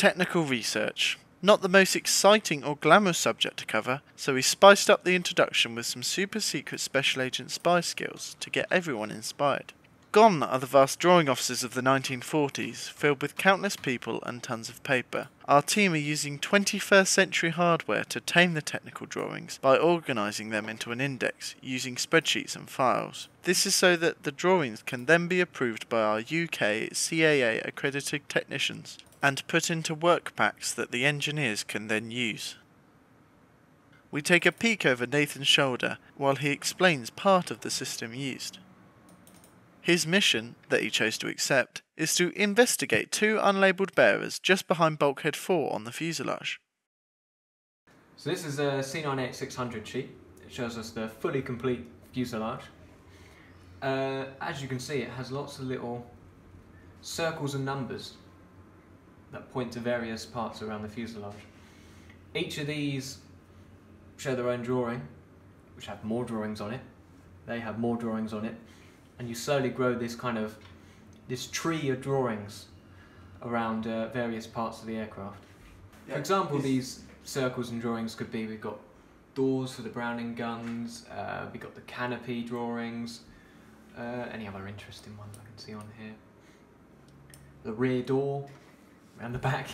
Technical research. Not the most exciting or glamorous subject to cover, so we spiced up the introduction with some super secret special agent spy skills to get everyone inspired. Gone are the vast drawing offices of the 1940s, filled with countless people and tons of paper. Our team are using 21st century hardware to tame the technical drawings by organising them into an index, using spreadsheets and files. This is so that the drawings can then be approved by our UK CAA-accredited technicians and put into workpacks that the engineers can then use. We take a peek over Nathan's shoulder while he explains part of the system used. His mission, that he chose to accept, is to investigate two unlabelled bearers just behind bulkhead 4 on the fuselage. So this is a C98-600 sheet. It shows us the fully complete fuselage. As you can see, it has lots of little circles and numbers that point to various parts around the fuselage. Each of these show their own drawing, which have more drawings on it. They have more drawings on it. And you slowly grow this tree of drawings around various parts of the aircraft. For example, these circles and drawings could be, we've got doors for the Browning guns, we've got the canopy drawings, any other interesting ones I can see on here. The rear door, around the back.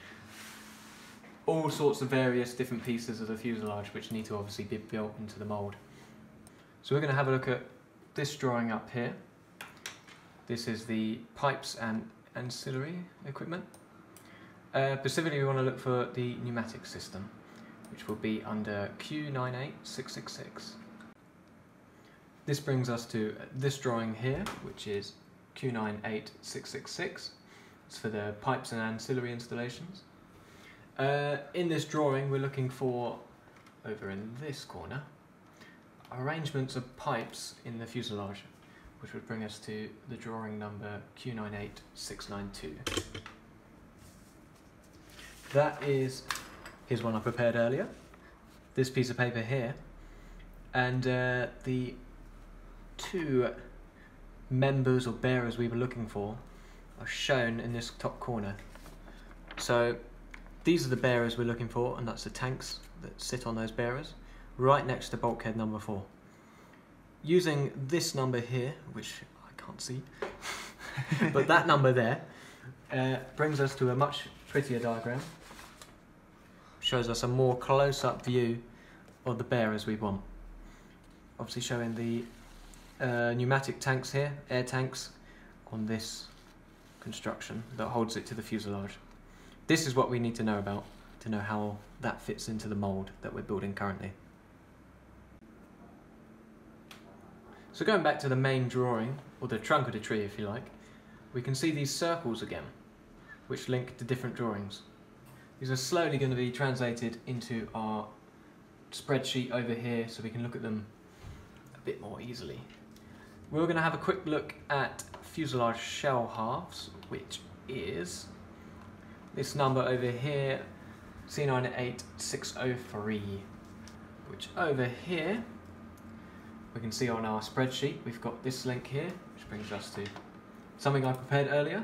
All sorts of various different pieces of the fuselage which need to obviously be built into the mould. So we're going to have a look at this drawing up here. This is the pipes and ancillary equipment. Specifically we want to look for the pneumatic system, which will be under Q98666. This brings us to this drawing here, which is Q98666. It's for the pipes and ancillary installations. In this drawing we're looking for, over in this corner, arrangements of pipes in the fuselage, which would bring us to the drawing number Q98692. That is, here's one I prepared earlier, this piece of paper here, and the two members or bearers we were looking for are shown in this top corner. So these are the bearers we're looking for, and that's the tanks that sit on those bearers, right next to bulkhead number 4. Using this number here, which I can't see, but that number there brings us to a much prettier diagram. Shows us a more close-up view of the bearers we want. Obviously showing the pneumatic tanks here, air tanks, on this construction that holds it to the fuselage. This is what we need to know about to know how that fits into the mould that we're building currently. So going back to the main drawing, or the trunk of the tree if you like, we can see these circles again, which link to different drawings. These are slowly going to be translated into our spreadsheet over here so we can look at them a bit more easily. We're going to have a quick look at fuselage shell halves, which is this number over here, C98603, which over here we can see on our spreadsheet we've got this link here, which brings us to something I prepared earlier,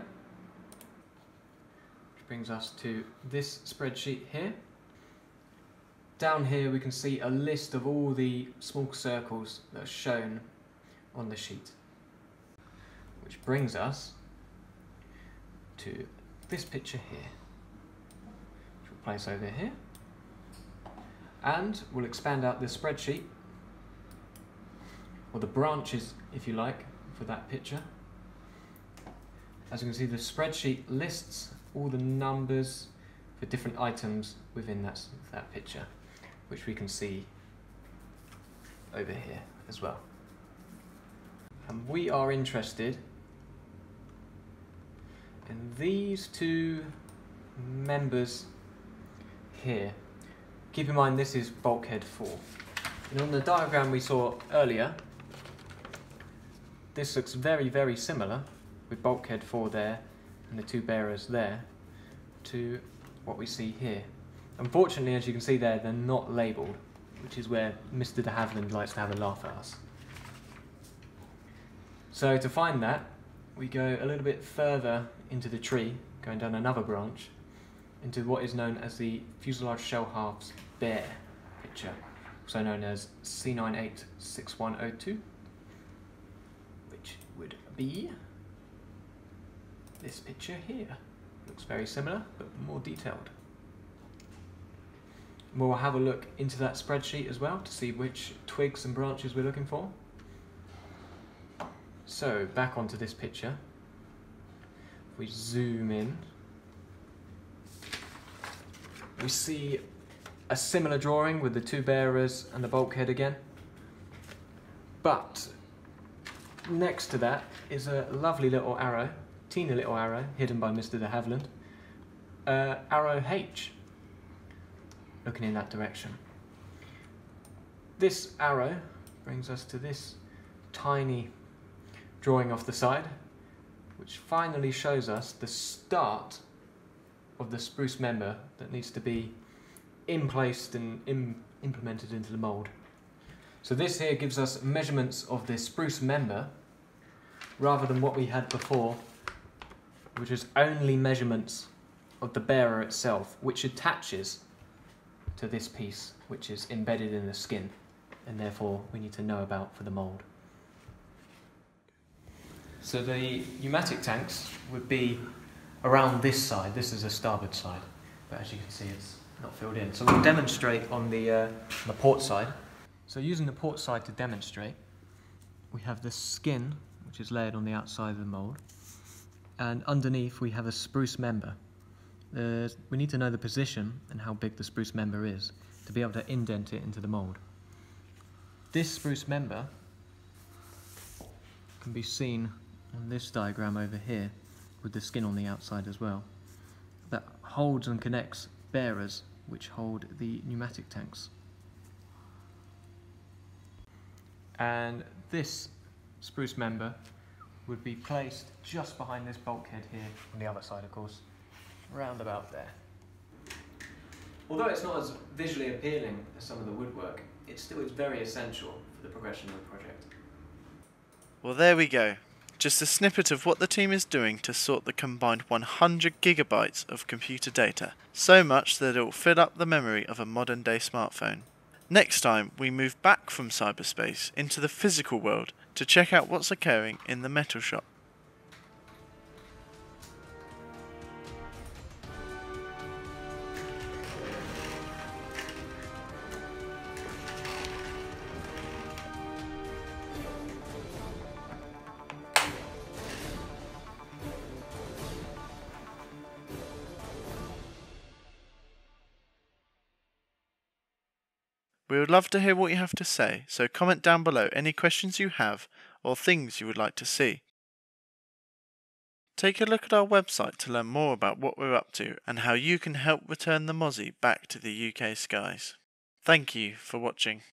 which brings us to this spreadsheet here. Down here we can see a list of all the small circles that are shown on the sheet, which brings us to this picture here, which we'll place over here, and we'll expand out this spreadsheet, or the branches if you like, for that picture. As you can see, the spreadsheet lists all the numbers for different items within that picture, which we can see over here as well. And we are interested in these two members here. Keep in mind this is bulkhead 4. And on the diagram we saw earlier, this looks very, very similar with bulkhead 4 there and the two bearers there to what we see here. Unfortunately, as you can see there, they're not labelled, which is where Mr. de Havilland likes to have a laugh at us. So to find that, we go a little bit further into the tree, going down another branch, into what is known as the fuselage shell halves bare picture, also known as C986102, which would be this picture here. Looks very similar, but more detailed. We'll have a look into that spreadsheet as well to see which twigs and branches we're looking for. So, back onto this picture. If we zoom in, we see a similar drawing with the two bearers and the bulkhead again. But next to that is a lovely little arrow, teeny little arrow, hidden by Mr. de Havilland. Arrow H, looking in that direction. This arrow brings us to this tiny drawing off the side, which finally shows us the start of the spruce member that needs to be in-placed and implemented into the mould. So this here gives us measurements of the spruce member rather than what we had before, which is only measurements of the bearer itself, which attaches to this piece which is embedded in the skin, and therefore we need to know about for the mould. So the pneumatic tanks would be around this side. This is a starboard side, but as you can see it's not filled in. So we'll demonstrate on the port side. So using the port side to demonstrate, we have the skin which is layered on the outside of the mould, and underneath we have a spruce member. We need to know the position and how big the spruce member is to be able to indent it into the mould. This spruce member can be seen on this diagram over here with the skin on the outside as well. That holds and connects bearers which hold the pneumatic tanks. And this spruce member would be placed just behind this bulkhead here, on the other side of course, round about there. Although it's not as visually appealing as some of the woodwork, it still is very essential for the progression of the project. Well, there we go. Just a snippet of what the team is doing to sort the combined 100 gigabytes of computer data, so much that it will fill up the memory of a modern day smartphone. Next time we move back from cyberspace into the physical world to check out what's occurring in the metal shop. We would love to hear what you have to say, so comment down below any questions you have or things you would like to see. Take a look at our website to learn more about what we're up to and how you can help return the Mozzie back to the UK skies. Thank you for watching.